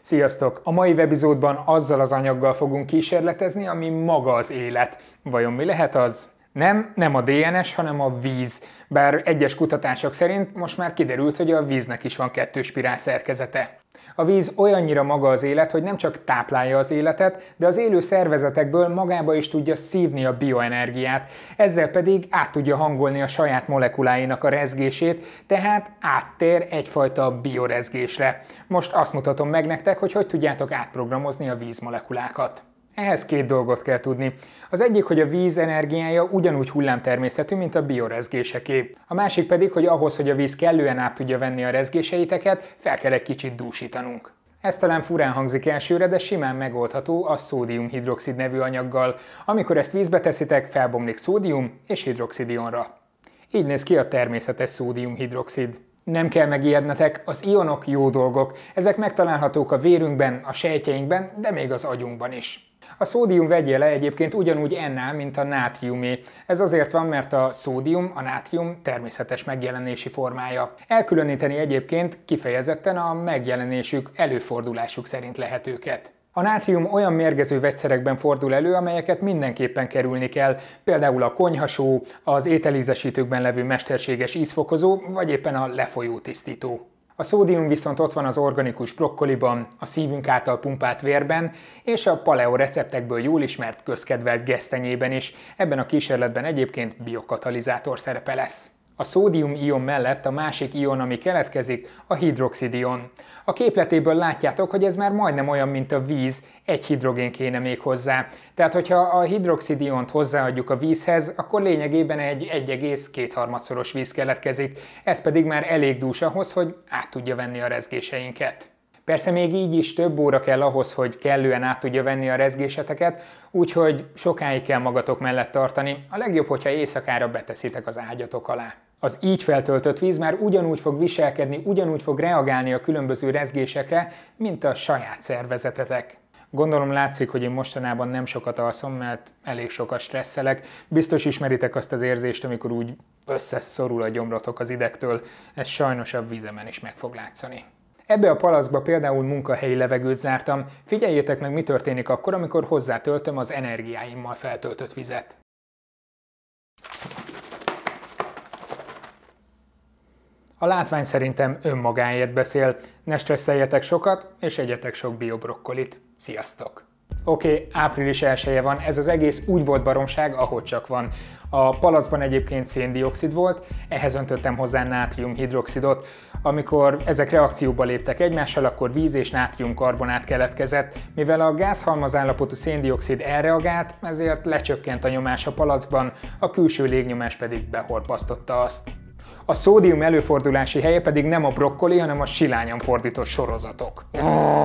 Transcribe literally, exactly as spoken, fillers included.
Sziasztok! A mai webizódban azzal az anyaggal fogunk kísérletezni, ami maga az élet. Vajon mi lehet az? Nem, nem a dé en es, hanem a víz. Bár egyes kutatások szerint most már kiderült, hogy a víznek is van kettős spirál szerkezete. A víz olyannyira maga az élet, hogy nem csak táplálja az életet, de az élő szervezetekből magába is tudja szívni a bioenergiát, ezzel pedig át tudja hangolni a saját molekuláinak a rezgését, tehát áttér egyfajta biorezgésre. Most azt mutatom meg nektek, hogy hogy tudjátok átprogramozni a vízmolekulákat. Ehhez két dolgot kell tudni. Az egyik, hogy a víz energiája ugyanúgy hullámtermészetű, mint a biorezgéseké. A másik pedig, hogy ahhoz, hogy a víz kellően át tudja venni a rezgéseiteket, fel kell egy kicsit dúsítanunk. Ez talán furán hangzik elsőre, de simán megoldható a szódiumhidroxid nevű anyaggal. Amikor ezt vízbe teszitek, felbomlik szódium és hidroxidionra. Így néz ki a természetes szódiumhidroxid. Nem kell megijednetek, az ionok jó dolgok, ezek megtalálhatók a vérünkben, a sejtjeinkben, de még az agyunkban is. A szódium vegyjele egyébként ugyanúgy en-nál, mint a nátriumé. Ez azért van, mert a szódium, a nátrium természetes megjelenési formája. Elkülöníteni egyébként kifejezetten a megjelenésük, előfordulásuk szerint lehet őket. A nátrium olyan mérgező vegyszerekben fordul elő, amelyeket mindenképpen kerülni kell, például a konyhasó, az ételízesítőkben levő mesterséges ízfokozó, vagy éppen a lefolyó tisztító. A szódium viszont ott van az organikus brokkoliban, a szívünk által pumpált vérben, és a paleo receptekből jól ismert közkedvelt gesztenyében is. Ebben a kísérletben egyébként biokatalizátor szerepe lesz. A szódium-ion mellett a másik ion, ami keletkezik, a hidroxidion. A képletéből látjátok, hogy ez már majdnem olyan, mint a víz, egy hidrogén kéne még hozzá. Tehát, hogyha a hidroxidiont hozzáadjuk a vízhez, akkor lényegében egy egy egész két harmadszoros víz keletkezik. Ez pedig már elég dús ahhoz, hogy át tudja venni a rezgéseinket. Persze még így is több óra kell ahhoz, hogy kellően át tudja venni a rezgéseteket, úgyhogy sokáig kell magatok mellett tartani. A legjobb, hogyha éjszakára beteszitek az ágyatok alá. Az így feltöltött víz már ugyanúgy fog viselkedni, ugyanúgy fog reagálni a különböző rezgésekre, mint a saját szervezetetek. Gondolom látszik, hogy én mostanában nem sokat alszom, mert elég sokat stresszelek. Biztos ismeritek azt az érzést, amikor úgy összeszorul a gyomrotok az idegtől. Ez sajnos a vízemen is meg fog látszani. Ebbe a palackba például munkahelyi levegőt zártam. Figyeljétek meg, mi történik akkor, amikor hozzátöltöm az energiáimmal feltöltött vizet. A látvány szerintem önmagáért beszél. Ne stresszeljetek sokat, és egyetek sok biobrokkolit. Sziasztok! Oké, okay, április elseje van, ez az egész úgy volt baromság, ahogy csak van. A palackban egyébként széndioxid volt, ehhez öntöttem hozzá nátriumhidroxidot. Amikor ezek reakcióba léptek egymással, akkor víz és nátriumkarbonát keletkezett. Mivel a gázhalmazállapotú széndioxid elreagált, ezért lecsökkent a nyomás a palackban, a külső légnyomás pedig behorpasztotta azt. A szódium előfordulási helye pedig nem a brokkoli, hanem a silányan fordított sorozatok.